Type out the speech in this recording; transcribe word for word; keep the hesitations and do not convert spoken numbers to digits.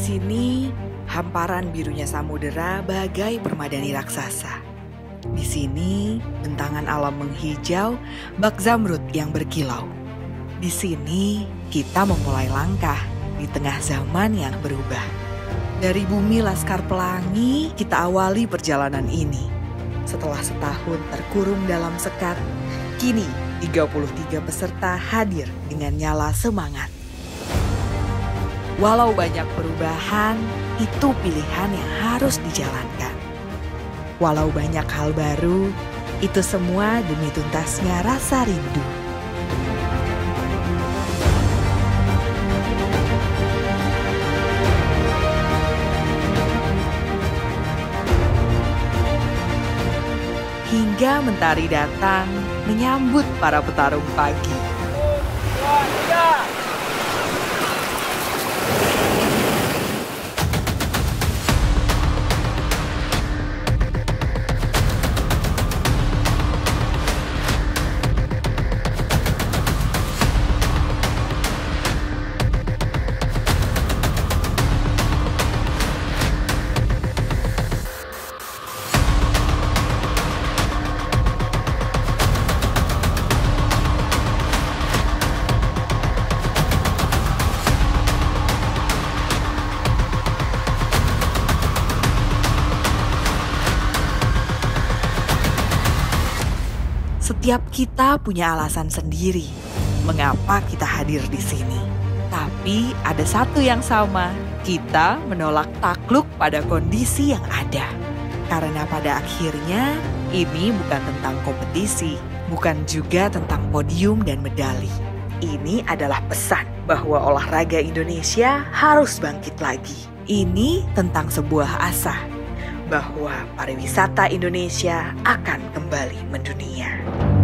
sini, hamparan birunya samudera bagai permadani raksasa. Di sini, bentangan alam menghijau, bak zamrud yang berkilau. Di sini, kita memulai langkah di tengah zaman yang berubah. Dari bumi Laskar Pelangi, kita awali perjalanan ini. Setelah setahun terkurung dalam sekat, kini tiga puluh tiga peserta hadir dengan nyala semangat. Walau banyak perubahan, itu pilihan yang harus dijalankan. Walau banyak hal baru, itu semua demi tuntasnya rasa rindu. Hingga mentari datang menyambut para petarung pagi. Dua, tiga. Setiap kita punya alasan sendiri mengapa kita hadir di sini. Tapi ada satu yang sama, kita menolak takluk pada kondisi yang ada. Karena pada akhirnya ini bukan tentang kompetisi, bukan juga tentang podium dan medali. Ini adalah pesan bahwa olahraga Indonesia harus bangkit lagi. Ini tentang sebuah asa bahwa pariwisata Indonesia akan kembali mendunia.